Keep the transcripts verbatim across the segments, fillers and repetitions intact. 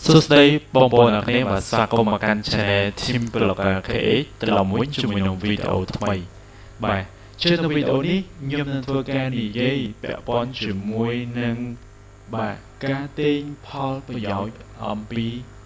សួស្តីបងប្អូនអ្នកនាងបាទស្វាគមន៍មកកាន់ Channel Team Blogger ខេ เอช ត្រឡប់វិញជាមួយនឹងវីដេអូថ្មីបាទជឿនៅវីដេអូនេះខ្ញុំនឹងធ្វើការនិយាយពាក់ព័ន្ធជាមួយនឹងបាទការទាញផលប្រយោជន៍អំពី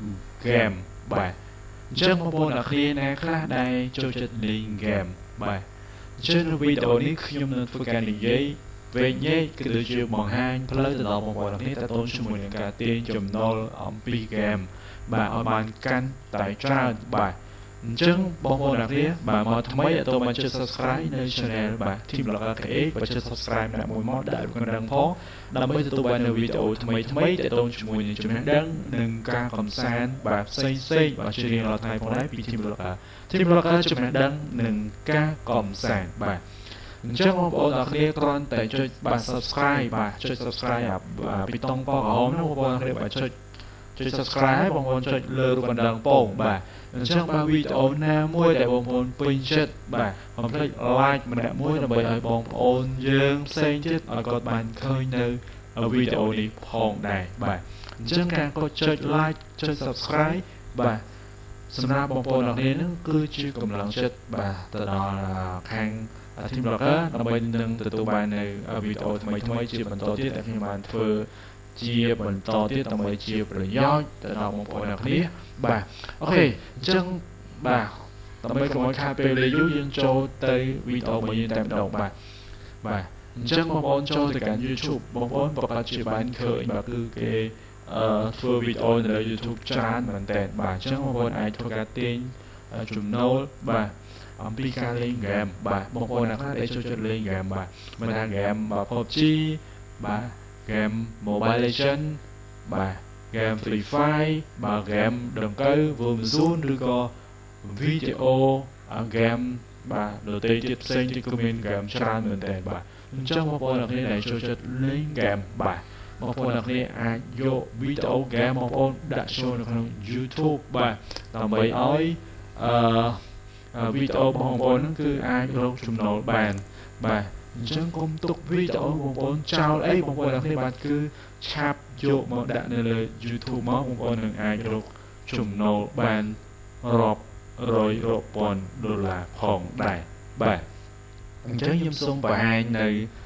game បាទអញ្ចឹងបងប្អូនអ្នកនាងណាខ្លះដែលចូលចិត្តលេង game បាទអញ្ចឹងនៅវីដេអូនេះខ្ញុំនឹងធ្វើការនិយាយវែងញែកគឺដូចជាបង្ហាញផ្លូវទៅដល់បងប្អូនអ្នកនាងតើតូនជាមួយនឹងការទាញចំណូលអំពី game បាទឲ្យបានកាន់តែច្រើនបាទអញ្ចឹងបងប្អូនអ្នកនាងបាទមកថ្មីតើតើមកចុច Subscribe នៅ Channel បាទ Team Blogger ខេ เอช បាទចុច Subscribe ដាក់មួយមកដាក់កណ្ដឹងផងដើម្បីទទួលបាននូវវីដេអូថ្មីថ្មីតើតើជាមួយនឹងចំណេះដឹងនិងការកំសាន្តបាទផ្សេងផ្សេងបាទជារៀងរាល់ថ្ងៃផងដែរពី Team Blogger Team Blogger ចំណេះដឹងនិងការកំសាន្តបាទអញ្ចឹងបងប្អូនអ្នកនាងគ្រាន់តែចុចបាទ Subscribe បាទចុច Subscribe អាពីតុងពណ៌ក្រហមនោះបងប្អូនអ្នកនាងបាទចុចចុច Subscribe ហើយបងប្អូនចុចលើរូបកណ្ដឹងពងបាទអញ្ចឹងបាទវីដេអូណាមួយដែលបងប្អូនពេញចិត្តបាទកុំភ្លេច like ម្នាក់មួយដើម្បីឲ្យបងប្អូនយើងផ្សេងទៀតឲ្យគាត់បានឃើញនៅវីដេអូនេះផងដែរបាទអញ្ចឹងការកดចុច like ចុច Subscribe បាទសម្រាប់បងប្អូនអ្នកនាងនឹងគឺជាកម្លាំងចិត្តបាទទៅដល់ខាងTeam Blogger ដើម្បីនឹងទទួលបាននៅវីដេអូថ្មីថ្មីជាបន្តទៀតដែលខ្ញុំបានធ្វើជាបន្តទៀតដើម្បីជាប្រយោជន៍ទៅដល់បងប្អូនអ្នកនាងបាទអូខេអញ្ចឹងបាទដើម្បីកុំឲ្យខាតពេលវេលាយូរយើងចូលទៅវីដេអូមួយយើងតែម្ដងបាទបាទអញ្ចឹងបងប្អូនចូលទៅកាន់ YouTube បងប្អូនប្រកាសជាបានឃើញបាទគឺគេអឺធ្វើវីដេអូនៅលើ YouTube ច្រើនមែនតើបាទអញ្ចឹងបងប្អូនអាចធ្វើការទាញចំណូលបាទអំពីការលេង game បាទបងប្អូនអ្នកខ្លះដែលចូលចិត្តលេង game បាទមិនថា game បាទ pê u bê giê បាទ game Mobile Legend បាទ game Free Fire បាទ game ដង្កូវ Warzone ឬក៏វីដេអូ game បាទដទៃទៀតផ្សេងទៀតក៏មាន game ច្រើនមែនតើបាទអញ្ចឹងបងប្អូនអ្នកដែលចូលចិត្តលេង game បាទបងប្អូនអ្នកអាចយកវីដេអូ game បងប្អូនដាក់ចូលនៅក្នុង YouTube បាទដើម្បីឲ្យអឺវីដេអូបងប្អូនហ្នឹងគឺអាចរកចំណូលបានបាទអញ្ចឹងកុំទុកវីដេអូបងប្អូនចោលអីបងប្អូនទាំងនេះបាទគឺឆាប់យកមកដាក់នៅលើ YouTube មកបងប្អូននឹងអាចរកចំណូលបានរាប់រយរាប់ពាន់ដុល្លារផងដែរបាទអញ្ចឹងខ្ញុំសូមបង្ហាញនៅ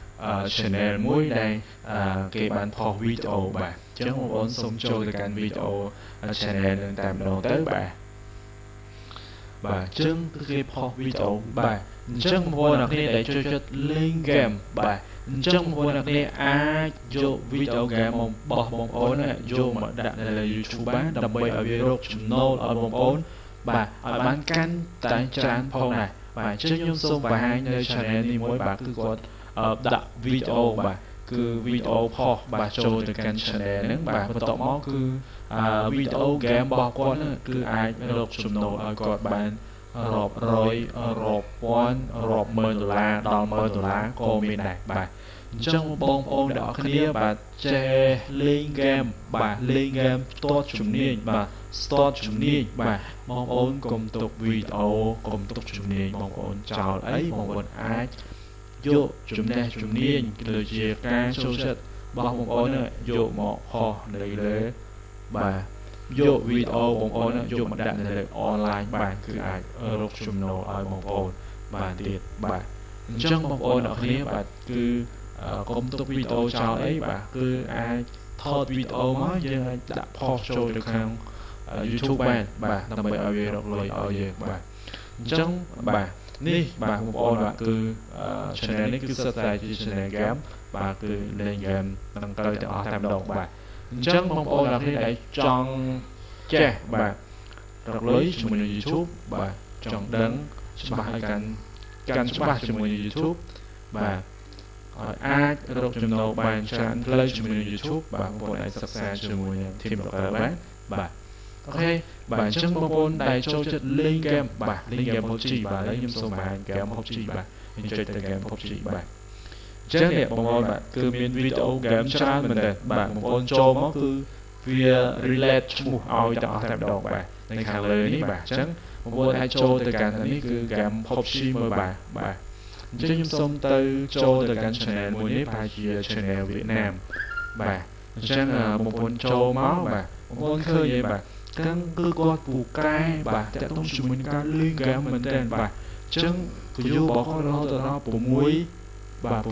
channel មួយដែលគេបានផុសវីដេអូបាទអញ្ចឹងបងប្អូនសូមចូលទៅកាន់វីដេអូ channel នឹងតែម្ដងទៅបាទបាទអញ្ចឹងគឺគេផុសវីដេអូបាទអញ្ចឹងបងប្អូនអ្នកនាងដែលចូលចិត្តលេង game បាទអញ្ចឹងបងប្អូនអ្នកនាងអាចយកវីដេអូ game របស់បងប្អូនយកមកដាក់នៅលើ YouTube បានដើម្បីឲ្យវារកចំណូលឲ្យបងប្អូនបាទឲ្យបានកាន់តែច្រើនផងដែរបាទអញ្ចឹងខ្ញុំសូមបង្ហាញនៅ channel នេះមួយបាទគឺគាត់ដាក់វីដេអូបាទគឺវីដេអូផុសបាទចូលទៅកាន់ channel ហ្នឹងបាទបន្ទាប់មកគឺវីដេអូ game របស់គាត់ហ្នឹងគឺអាចរកចំណូលឲ្យគាត់បានរាប់រយរាប់ពាន់រាប់ម៉ឺនដុល្លារដល់ម៉ឺនដុល្លារក៏មានដែរបាទអញ្ចឹងបងប្អូនទាំងអស់គ្នាបាទចេះលេង game បាទលេង game ផ្ទាត់ជំនាញបាទស្ទាត់ជំនាញបាទបងប្អូនកុំទុកវីដេអូកុំទុកជំនាញបងប្អូនចោលអីបងប្អូនអាចយកចំណេះជំនាញដូចជាការចូលចិត្តរបស់បងប្អូនយកមកហោះនៅលើបាទយកវីដេអូបងប្អូនយកមកដាក់នៅលើ online បានគឺអាចរកចំណូលឲ្យបងប្អូនបានទៀតបាទអញ្ចឹងបងប្អូនអ្នកគ្នាបាទគឺកុំទុកវីដេអូចោលអីបាទគឺអាចថតវីដេអូមកយើងអាចដាក់ផុសចូលទៅក្នុង YouTube បានបាទដើម្បីឲ្យវារកលុយឲ្យយើងបាទអញ្ចឹងបាទនេះបាទបងប្អូនបាទគឺ channel នេះគឺសិតតែជា channel game បាទគឺលេង game ទាំងទៅទាំងអស់តែម្ដងបាទអញ្ចឹងបងប្អូនអ្នកដែលចង់ចេះបាទរកលុយជាមួយនឹង YouTube បាទចង់ដឹងច្បាស់ឲ្យកាន់កាន់ច្បាស់ជាមួយនឹង YouTube បាទឲ្យអាចរកចំណូលបានច្រើនផ្លូវជាមួយនឹង YouTube បាទបងប្អូនអាចសិក្សាជាមួយនឹង Team Blogger បានបាទអូខេបាទអញ្ចឹងបងប្អូនដែលចូលចិត្តលេង game បាទលេង game ពូបជី បាទហើយខ្ញុំសូមបង្ហាញ game ពូបជី បាទខ្ញុំចុចទៅ game ពូបជី បាទអញ្ចឹងនេះបងប្អូនបាទគឺមានវីដេអូ game ច្រើនមែនទេបាទបងប្អូនចូលមកគឺវា relate ឈ្មោះឲ្យទាំងអស់តែម្ដងបាទនៅខាងលើនេះបាទអញ្ចឹងបងប្អូនអាចចូលទៅកាន់នេះគឺ game ពូបជី មួយបាទបាទអញ្ចឹងខ្ញុំសូមទៅចូលទៅកាន់ channel មួយនេះប្រហែលជា channel វៀតណាមបាទអញ្ចឹងបងប្អូនចូលមកបាទបបងឃើញទេបាទទាំងគឺគាត់ពូកែបាទតាក់ទងជាមួយនឹងការលេងហ្គេមមែនតើបាទអញ្ចឹង view របស់គាត់រហូតដល់ 6 បាទ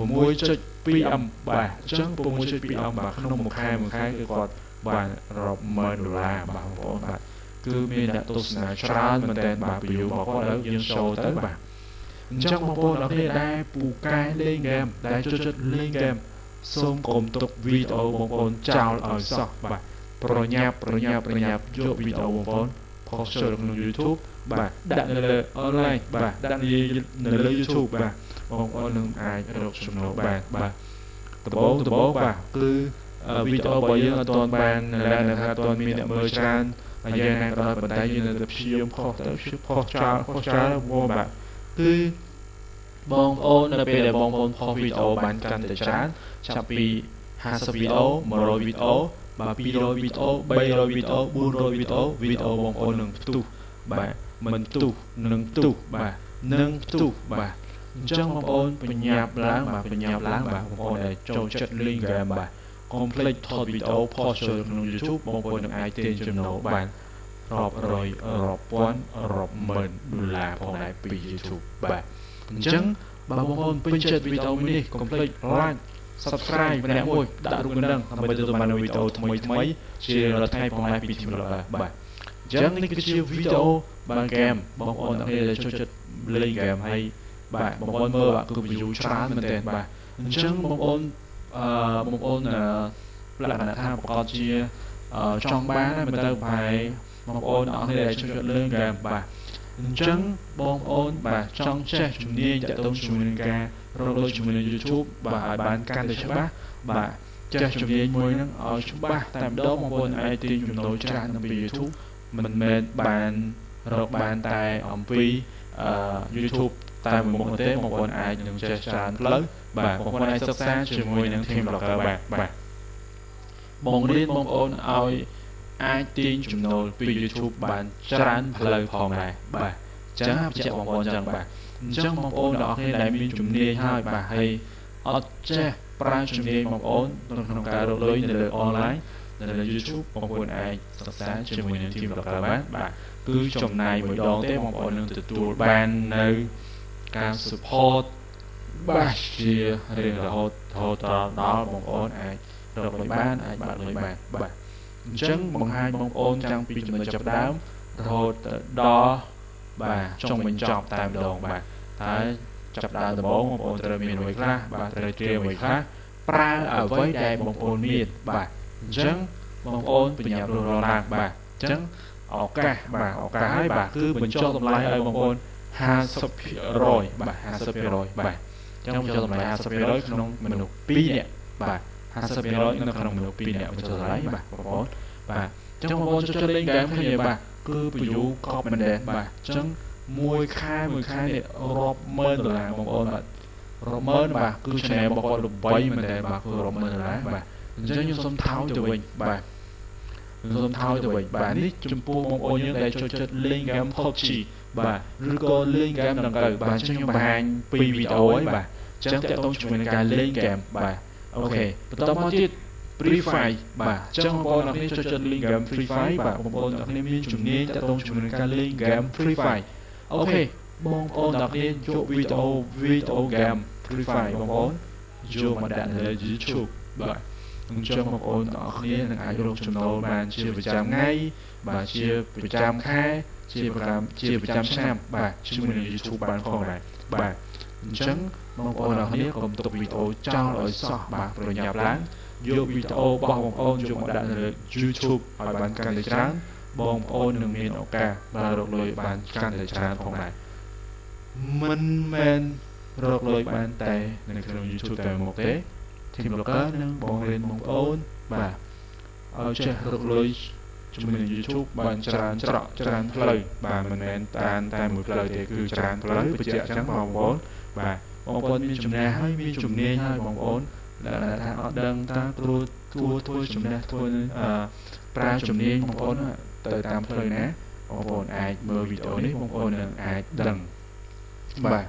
6.2 M បាទអញ្ចឹង 6.2 M បាទក្នុងមួយខែមួយខែគឺគាត់បាទរាប់ម៉ឺនដុល្លារបាទបងប្អូនបាទគឺមានអ្នកទស្សនាច្រើនមែនតើបាទ view របស់គាត់ហើយយើង show ទៅបាទអញ្ចឹងបងប្អូនអរគ្នាដែលពូកែលេងហ្គេមដែលចូលចិត្តលេងហ្គេមសូមកុំទុកវីដេអូបងប្អូនចោលឲ្យសោះបាទប្រញាប់ប្រញាប់ប្រញាប់យកវីដេអូបងប្អូនផុសចូលក្នុង YouTube បាទដាក់នៅលើ online បាទដាក់នៅលើ YouTube បាទបងប្អូននឹងអាចរកចំណូលបានបាទដំបូងដំបូងបាទគឺវីដេអូរបស់យើងអត់ទាន់បានឡើងនៅថាអត់ទាន់មានអ្នកមើលច្រើនហើយយ៉ាងណាក៏ដោយប៉ុន្តែយើងនៅតែព្យាយាមផុសទៅព្យាយាមផុសចោលផុសចោលបងបាទគឺបងប្អូននៅពេលដែលបងប្អូនផុសវីដេអូបានកាន់តែច្រើនចាប់ពីห้าสิบវីដេអូមួយរយវីដេអូបាទពីររយវីដេអូបីរយវីដេអូបួនរយវីដេអូវីដេអូបងប្អូននឹងផ្ទុះបាទមិនផ្ទុះនឹងផ្ទុះបាទនឹងផ្ទុះបាទអញ្ចឹងបងប្អូនបញ្ញាប់ឡើងបាទបញ្ញាប់ឡើងបាទបងប្អូនដែលចូលចិត្តលេងហ្គេមបាទកុំភ្លេចថតវីដេអូផុសចូលក្នុង YouTube បងប្អូននឹងអាចទាញចំណូលបានរាប់រយរាប់ពាន់រាប់ម៉ឺនដុល្លារផងដែរពី YouTube បាទអញ្ចឹងបើបងប្អូនពេញចិត្តវីដេអូនេះកុំភ្លេច like subscribe ម្នាក់មួយដាក់រូបកណ្ដឹងដើម្បីទទួលបានវីដេអូថ្មីថ្មីជារាល់ថ្ងៃផងដែរពី Team Blogger បាទអញ្ចឹងនេះគឺជាវីដេអូបានហ្គេមបងប្អូនទាំងគ្នាដែលចូលចិត្តលេងហ្គេមហើយបាទបងប្អូនមើលបាទគឺ view ច្រើនមែនទែនបាទអញ្ចឹងបងប្អូនអឺបងប្អូនលក្ខណៈថាប្រកបជាចង់បានមែនតើបាយបងប្អូនទាំងគ្នាដែលចូលចិត្តលេងហ្គេមបាទអញ្ចឹងបងប្អូនបាទចង់ចេះជំនាញតាក់ទងជាមួយនឹងការរកលុយជាមួយនឹង YouTube បាទឲ្យបានកាន់តែច្បាស់បាទចេះជំនាញមួយហ្នឹងឲ្យច្បាស់តែម្ដងបងប្អូនអាចទាញចំណូលច្រើននៅពី YouTube មិនមែនបានរកបានតែអំពីអឺ YouTube តែមួយមុខទេបងប្អូនអាចនឹងចេះច្រើនផ្លូវបាទបងប្អូនអាចសិក្សាជាមួយនឹង Team Blogger បាទបាទបងរៀនបងប្អូនឲ្យអាចទាញចំណូលពី YouTube បានច្រើនផ្លូវផងដែរបាទអញ្ចឹងបញ្ជាក់បងប្អូនអញ្ចឹងបាទអញ្ចឹងបងប្អូនទាំងអស់គ្នាដែលមានជំនាញហើយបាទហើយអត់ចេះប្រើជំនាញបងប្អូនក្នុងការរកលុយនៅលើ online នៅលើ YouTube បងប្អូនអាចសិក្សាជាមួយនឹង Team Blogger បានបាទគឺចំណាយមួយដងទេបងប្អូននឹងទទួលបាននៅការ support បាទជារៀងរហូតរហូតដល់បងប្អូនអាចរកលុយបានអាចបាត់លុយបានបាទអញ្ចឹងបង្ហាញបងប្អូនចាំងពីចំណុចចាប់ដើមរហូតដល់បាទចុងបញ្ចប់តែម្ដងបាទហើយចាប់ដើមដំបូងបងប្អូនត្រូវមានអ្វីខ្លះបាទត្រូវត្រៀមអ្វីខ្លះប្រើអ្វីដែលបងប្អូនមានបាទអញ្ចឹងបងប្អូនបញ្ញាប់រស់រឡើងបាទអញ្ចឹងឱកាសបាទឱកាសហើយបាទគឺបញ្ចុះតម្លៃឲ្យបងប្អូនห้าสิบ% បាទ ห้าสิบ% បាទអញ្ចឹងបញ្ចុះតម្លៃ ห้าสิบ% ក្នុងមនុស្សពីរនាក់បាទ ห้าสิบ% នៅក្នុងមនុស្សពីរនាក់បញ្ចុះតម្លៃបាទបងប្អូនបាទអញ្ចឹងបងប្អូនចូលចិត្តលេងហ្គេមឃើញទេបាទគឺ view កប់មែនទេបាទអញ្ចឹងមួយខែមួយខែនេះរាប់ម៉ឺនដុល្លារបងប្អូនបាទរាប់ម៉ឺនបាទគឺ channel របស់គាត់ល្បីមែនទេបាទគឺរាប់ម៉ឺនដុល្លារបាទអញ្ចឹងខ្ញុំសូមថោចទៅវិញបាទខ្ញុំសូមថោចទៅវិញបាទនេះចំពោះបងប្អូនយើងដែលចូលចិត្តលេងហ្គេម pub g បាទឬក៏លេងហ្គេមដង្កូវបាទអញ្ចឹងខ្ញុំបង្ហាញពីរវីដេអូហើយបាទអញ្ចឹងតើតោះជាមួយនឹងការលេងហ្គេមបាទអូខេបន្តមកទៀត Free Fire បាទអញ្ចឹងបងប្អូនអ្នកនេះចូលចិត្តលេងហ្គេម Free Fire បាទបងប្អូនអ្នកនេះមានជំនាញតើតោះជាមួយនឹងការលេងហ្គេម Free Fire អូខេបងប្អូនអ្នកនេះយកវីដេអូវីដេអូហ្គេម Free Fire បងប្អូនយកមកដាក់នៅលើ YouTube បាទអញ្ចឹងបងប្អូនអ្នកគ្នានឹងអាចរកចំណូលបានជាប្រចាំថ្ងៃបាទជាប្រចាំខែជាប្រចាំជាប្រចាំឆ្នាំបាទជាមួយនឹង YouTube បានផងដែរបាទអញ្ចឹងបងប្អូនអ្នកគ្នាកុំទុកវីដេអូចោលឲ្យសោះបាទប្រញាប់ឡើងយកវីដេអូរបស់បងប្អូនយកមកដាក់នៅលើ YouTube ឲ្យបានកាន់តែច្រើនបងប្អូននឹងមានឱកាសបានរកលុយបានកាន់តែច្រើនផងដែរមិនមែនរកលុយបានតែនៅក្នុង YouTube តែមកទេ Team Blogger នឹងបងរៀនបងប្អូនបាទឲ្យចេះរកលុយជាមួយនឹង YouTube បានច្រើនច្រកច្រើនផ្លូវបាទមិនមែនតាមតែមួយផ្លូវទេគឺច្រើនផ្លូវបញ្ជាក់អញ្ចឹងបងប្អូនបាទបងប្អូនមានជំនាញហើយមានជំនាញហើយបងប្អូនដែលថាអត់ដឹងតាគ្រូធ្វើធ្វើជំនាញធ្វើអឺប្រើជំនាញបងប្អូនទៅតាមផ្លូវណាបងប្អូនអាចមើលវីដេអូនេះបងប្អូននឹងអាចដឹងបាទអ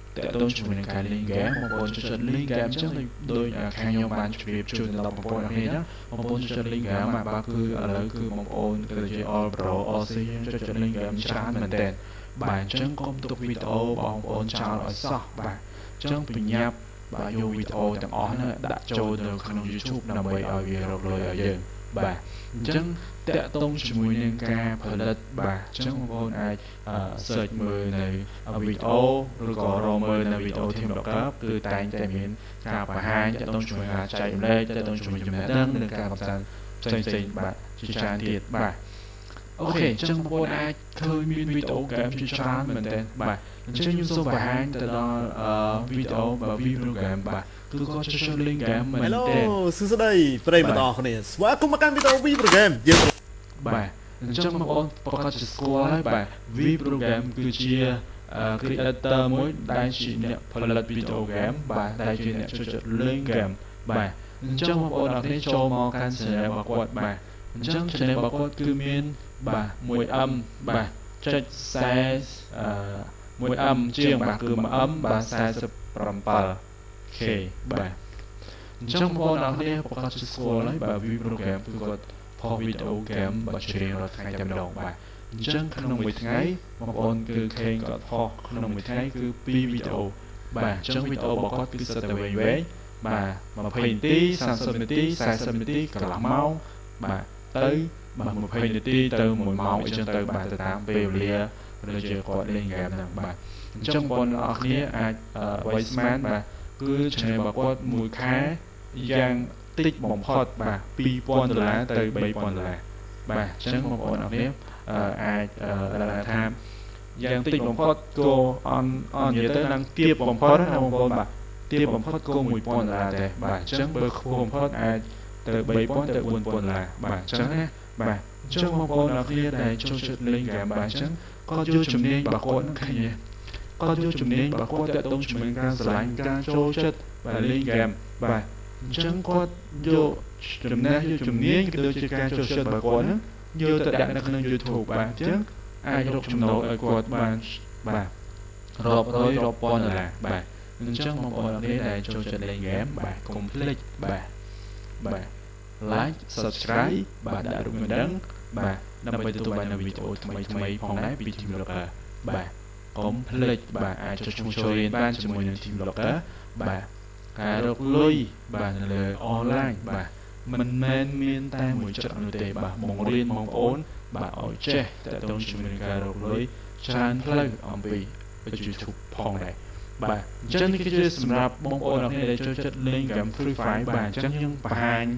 แต่ต้นช่วยในการเล่นเกมบางคนจะเล่นเกมจังเลยโดยแข่งยอมมันช่วยช่วยในเราบางคนอะไรนะบางคนจะเล่นเกมมาบางคืออะไรคือบางคนก็จะออลโปรออลซีจะจะเล่นเกมช้าเหมือนเดิมบ่ายจังก้มตุกวิดีโอบางคนชาวอซอกบ่ายจังเป็นยับบ่ายยูวิดีโอต่างอ๋อนะดัชโจเดินขนมยูทูบนำไปเอาเยอะเลยเอาเยอะบ่ายจังแต่ต้นช่วยในการผลิตบ่ายจังบางคนไอเสิร์ชมือในวิดีโอหรือก็รอมือในวิดีโอที่แบบก็คือแต่งแต่มีการประหารจะต้องช่วยงานใจเล่จะต้องช่วยจุดนั้นในการประสานใจใจบ่ายจิตใจเดียดบ่ายโอเคจังบางคนไอเคยมีวิดีโอเกมจิตใจเหมือนเดิมบ่ายจังยูทูบประหารแต่ละวิดีโอแบบวิดีโอเกมบ่ายคือก็จะช่วยเล่นเกมเหมือนเดิมสุดท้ายประเดี๋ยวมาต่อคนนี้สวัสดีคุณมาการวิดีโอวิดีโอเกมเยอะบ่ายจังบางคนประกาศสกอร์เลยบ่ายวิดีโอเกมคือเชียร์ครีเอเตอร์มวยได้ชีเนี่ยผลิตวิดีโอเกมบ่ายได้ชีเนี่ยช่วยเล่นเกมบ่ายจังบางคนเราได้โชว์มอการแสดงประกวดบ่ายจังแสดงประกวดคือมีนบ่ายมวยอัมบ่ายจัดแซ่มวยอัมเชียงบ่ายคือมาอัมบ่ายแซ่สปรัมปาโอเคบ่ายจังบางคนเราได้ประกาศสกอร์เลยบ่ายวิดีโอเกมคือก็พอวิดีโอเกมบัตรเชนเราทั้งจำลองบ่ายจังขนมวิถีบางคนคือเพลงก็พอขนมวิถีคือปีวิดีโอบ่ายจังวิดีโอบอกว่าคือสเตเวย์เว้ยบ่ายมาเพลงตีสามสิบนาทีสามสิบนาทีกลับเมาบ่ายเต้บ่ายมาเพลงนาทีเติมหมุนเมาอีกจังเติมบ่ายจะตามเปรี้ยวเลียเราจะกดเล่นเกมนั่งบ่ายจังบอลออกนี้อาจไวส์แมนบ่ายคือเชนบอกว่ามือค้ายังtích bóng phật bà pi pon là từ bảy pon là bà chẳng một ổn nào nếu ai là tham dạng tích bóng phật cô on on nhớ tới năng tiếp bóng phật đó là một con bà tiếp bóng phật cô mùi pon là để bà chẳng bơ bóng phật ai từ bảy pon từ buồn pon là bà chẳng á bà chẳng một ổn nào kia để cho chuyện lên cả bà chẳng có chưa chùm nên bà con nó cái gì có chưa chùm nên bà con tại tông chùm nên ca sải ca cho chất bà lên kèm bà chẳng có vô chùm na vô chùm ní cái đôi chiếc ca cho sơ bà con á vô tại đại nó không YouTube bà chứ ai cho chùm nấu ở quạt bà bà rộp thôi rộp con là bà nên chẳng mong con để đại cho trận lên game bà complete bà bà like subscribe bà đã đúng người đấng bà nằm bây tụi bà làm video thay thay phong đá bị team lộc à bà complete bà ai cho chung chơi ban cho mình team lộc á bà cả độc lôi bà là online bà mình men miên tai mùi trận nội tệ bà mong liên mong ốn bà ở trẻ tại tông chúng mình cả độc lôi chan play on bị ở YouTube phong này bà chân cái chơi sầm rạp mong ốn này để cho chất lên cảm free fire bà chân nhưng bà hành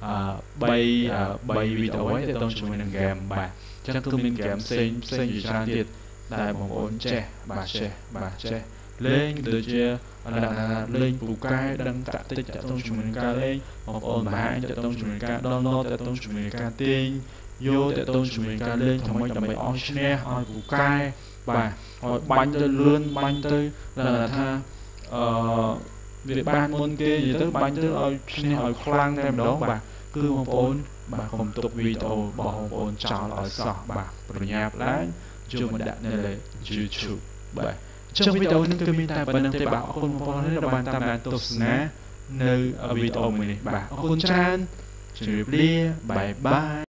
bay bay video ấy tại tông chúng mình game bà chân cứ mình game xem xem gì chan thiệt tại mong ốn trẻ bà trẻ bà trẻ lên từ chia là lên bù cai đăng tạ tích tại tông chúng mình ca lên hoặc ôn mà tại tông chúng mình ca download tại tông chúng mình ca tin vô tại tông chúng mình ca lên không mấy tầm mấy on share on bù cai và rồi bánh tới lươn bánh tới là tha việc ban môn kia gì tới bánh tới ở share ở khlang em đó bà cứ một ôn bà không tục video bỏ một ôn chào ở sọ bà rồi nhạc lái chưa mà đặt này là YouTube bà trong videoនឹងគឺមានតែប៉ុណ្្នឹងទេបាទអរគុណបងប្អូនដែលបានតាមដានទស្សនានៅវីដេអូមួយនេះបាទអរគុណច្រើនជម្រាបលាបាយបាយ